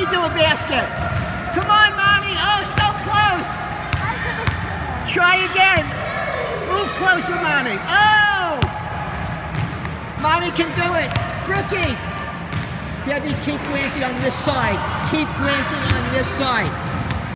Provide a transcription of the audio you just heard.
do a basket. Come on, Mommy. Oh, so close. Try again. Move closer, Mommy. Oh! Mommy can do it. Brookie. Debbie, keep Granty on this side. Keep Granty on this side.